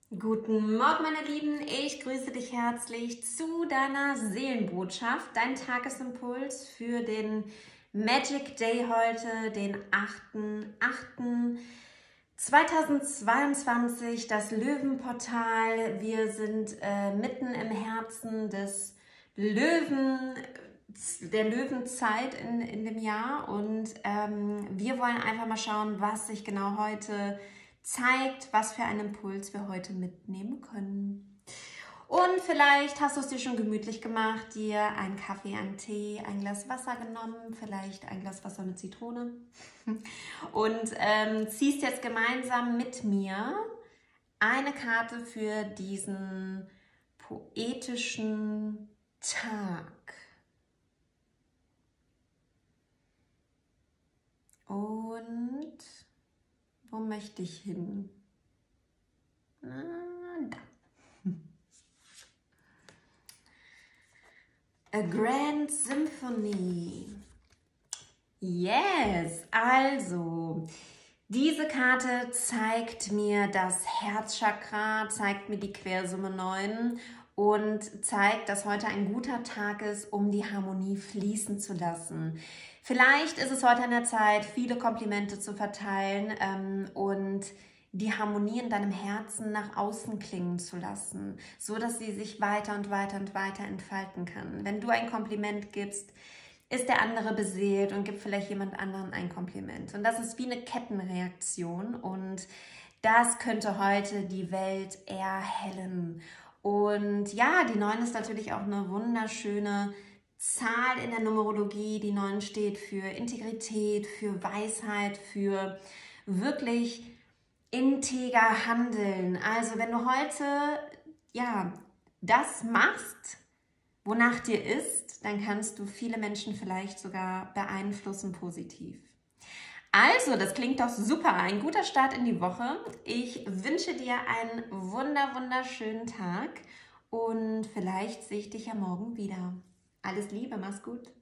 Guten Morgen, meine Lieben. Ich grüße dich herzlich zu deiner Seelenbotschaft, dein Tagesimpuls für den Magic Day heute, den 8.8.2022, das Löwenportal. Wir sind mitten im Herzen des Löwen, der Löwenzeit in dem Jahr und wir wollen einfach mal schauen, was sich genau heute zeigt, was für einen Impuls wir heute mitnehmen können. Und vielleicht hast du es dir schon gemütlich gemacht, dir einen Kaffee, einen Tee, ein Glas Wasser genommen, vielleicht ein Glas Wasser mit Zitrone und ziehst jetzt gemeinsam mit mir eine Karte für diesen poetischen Tag. Und wo möchte ich hin? Da. A Grand Symphony. Yes, also diese Karte zeigt mir das Herzchakra, zeigt mir die Quersumme 9 und zeigt, dass heute ein guter Tag ist, um die Harmonie fließen zu lassen. Vielleicht ist es heute an der Zeit, viele Komplimente zu verteilen und die Harmonie in deinem Herzen nach außen klingen zu lassen, so dass sie sich weiter und weiter und weiter entfalten kann. Wenn du ein Kompliment gibst, ist der andere beseelt und gibt vielleicht jemand anderem ein Kompliment. Und das ist wie eine Kettenreaktion und das könnte heute die Welt erhellen. Und ja, die 9 ist natürlich auch eine wunderschöne Zahl in der Numerologie. Die 9 steht für Integrität, für Weisheit, für wirklich integer Handeln. Also wenn du heute das machst, wonach dir ist, dann kannst du viele Menschen vielleicht sogar beeinflussen positiv. Also, das klingt doch super. Ein guter Start in die Woche. Ich wünsche dir einen wunderschönen Tag und vielleicht sehe ich dich ja morgen wieder. Alles Liebe, mach's gut.